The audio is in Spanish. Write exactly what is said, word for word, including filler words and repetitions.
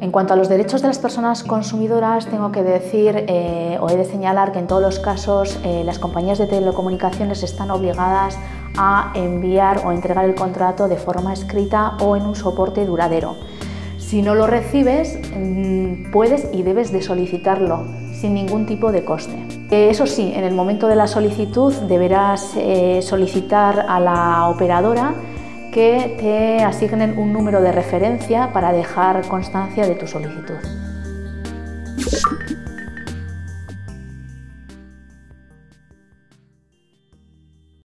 En cuanto a los derechos de las personas consumidoras, tengo que decir eh, o he de señalar que en todos los casos eh, las compañías de telecomunicaciones están obligadas a enviar o entregar el contrato de forma escrita o en un soporte duradero. Si no lo recibes, puedes y debes de solicitarlo sin ningún tipo de coste. Eso sí, en el momento de la solicitud deberás eh, solicitar a la operadora que te asignen un número de referencia para dejar constancia de tu solicitud.